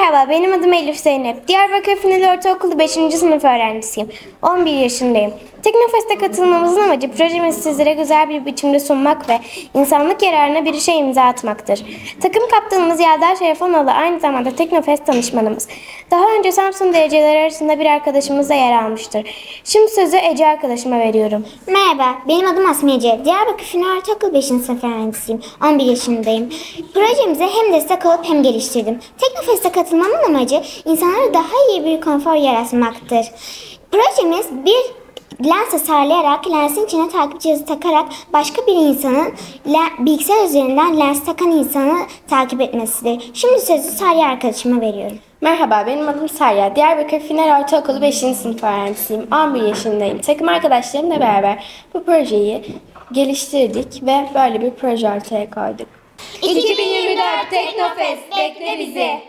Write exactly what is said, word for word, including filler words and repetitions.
Merhaba, benim adım Elif Zeynep. Diyarbakır Finali Ortaokulu beşinci sınıf öğrencisiyim. on bir yaşındayım. Teknofest'e katılmamızın amacı projemizi sizlere güzel bir biçimde sunmak ve insanlık yararına bir işe imza atmaktır. Takım kaptanımız Yağdar Şerefanoğlu aynı zamanda Teknofest danışmanımız. Daha önce Samsun dereceleri arasında bir arkadaşımız da yer almıştır. Şimdi sözü Ece arkadaşıma veriyorum. Merhaba, benim adım Asmiye Ece. Diyarbakır Finali Ortaokulu beşinci sınıf öğrencisiyim. on bir yaşındayım. Projemize hem destek olup hem geliştirdim. Teknofest'e katılmamın amacı insanlara daha iyi bir konfor yaratmaktır. Projemiz bir lens tasarlayarak, lensin içine takip cihazı takarak başka bir insanın bilgisayar üzerinden lens takan insanı takip etmesidir. Şimdi sözü Sarya arkadaşıma veriyorum. Merhaba, benim adım Sarya. Diyarbakır Final Ortaokulu beşinci sınıf öğrencisiyim. on bir yaşındayım. Takım arkadaşlarımla beraber bu projeyi geliştirdik ve böyle bir proje ortaya koyduk. iki bin yirmi dört Teknofest bekle bizi.